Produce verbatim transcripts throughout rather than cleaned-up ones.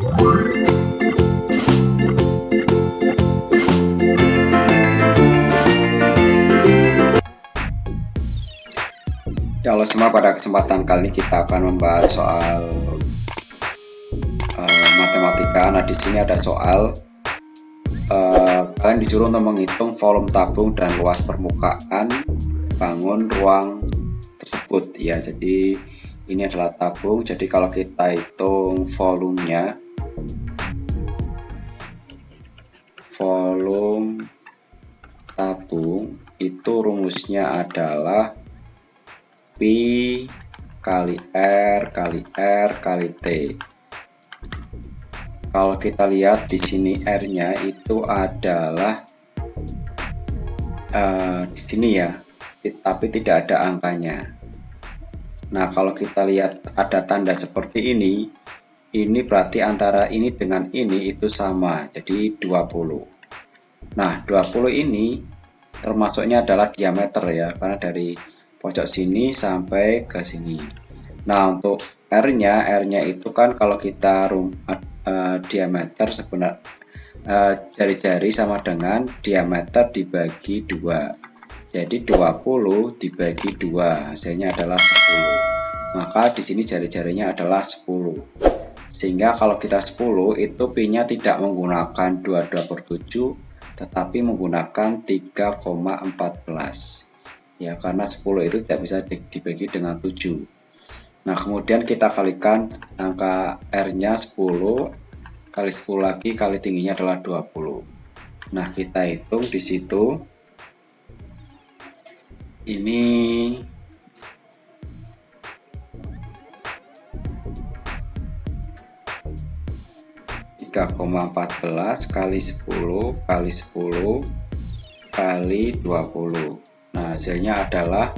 Halo semua, pada kesempatan kali ini kita akan membahas soal uh, matematika. Nah, di sini ada soal uh, kalian disuruh untuk menghitung volume tabung dan luas permukaan bangun ruang tersebut ya. Jadi ini adalah tabung. Jadi kalau kita hitung volumenya, volume tabung itu rumusnya adalah Pi kali R kali R kali T. Kalau kita lihat di sini R-nya itu adalah uh, di sini ya, tapi tidak ada angkanya. Nah, kalau kita lihat ada tanda seperti ini, ini berarti antara ini dengan ini itu sama, jadi dua puluh. Nah, dua puluh ini termasuknya adalah diameter ya, karena dari pojok sini sampai ke sini. Nah, untuk R-nya, R-nya itu kan kalau kita rum, uh, diameter sebenarnya jari-jari uh, sama dengan diameter dibagi dua. Jadi dua puluh dibagi dua, hasilnya adalah sepuluh. Maka di sini jari-jarinya adalah sepuluh. Sehingga kalau kita sepuluh itu Pi-nya tidak menggunakan dua puluh dua per tujuh, tetapi menggunakan tiga koma empat belas. Ya, karena sepuluh itu tidak bisa dibagi dengan tujuh. Nah, kemudian kita kalikan angka R-nya sepuluh kali sepuluh lagi kali tingginya adalah dua puluh. Nah, kita hitung di situ. Ini tiga koma empat belas kali sepuluh kali sepuluh kali dua puluh. Nah, hasilnya adalah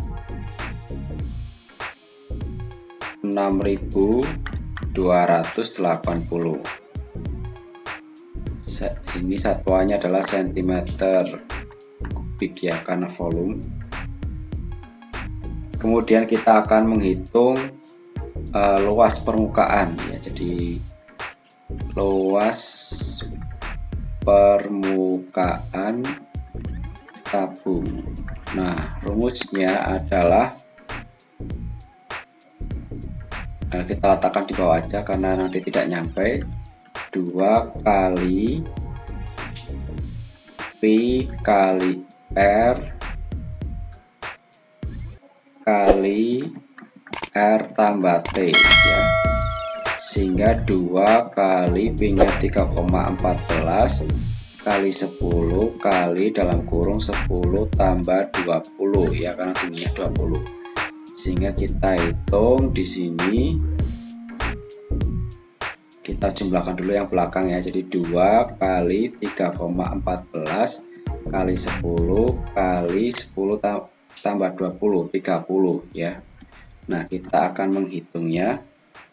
enam ribu dua ratus delapan puluh. Ini satuannya adalah sentimeter kubik ya, karena volume. Kemudian kita akan menghitung uh, luas permukaan ya. Jadi luas permukaan tabung. Nah, rumusnya adalah nah, kita letakkan di bawah aja karena nanti tidak nyampe. Dua kali Pi kali R kali R tambah T ya. Sehingga dua kali Pi-nya tiga koma empat belas kali sepuluh kali dalam kurung sepuluh tambah dua puluh ya, karena tingginya dua puluh. Sehingga kita hitung di sini, kita jumlahkan dulu yang belakang ya. Jadi dua kali tiga koma empat belas kali sepuluh kali sepuluh tambah dua puluh, tiga puluh ya. Nah, kita akan menghitungnya.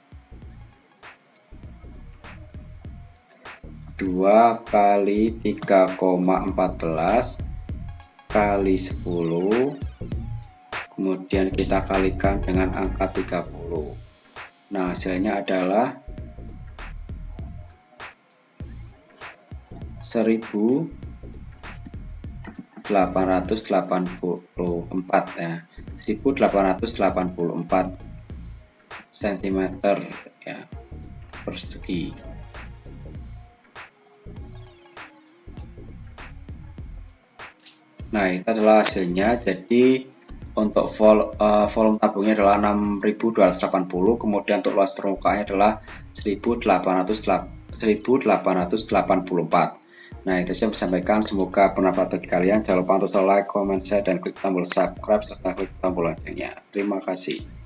Dua kali tiga koma empat belas kali sepuluh, kemudian kita kalikan dengan angka tiga puluh. Nah, hasilnya adalah seribu delapan ratus delapan puluh empat ya, seribu delapan ratus delapan puluh empat sentimeter ya persegi. Nah, itu adalah hasilnya. Jadi untuk vol, uh, volume tabungnya adalah enam ribu dua ratus delapan puluh, kemudian untuk luas permukaannya adalah seribu delapan ratus delapan puluh empat. Nah, itu saya sampaikan, semoga bermanfaat bagi kalian. Jangan lupa untuk like, comment, share, dan klik tombol subscribe serta klik tombol loncengnya. Terima kasih.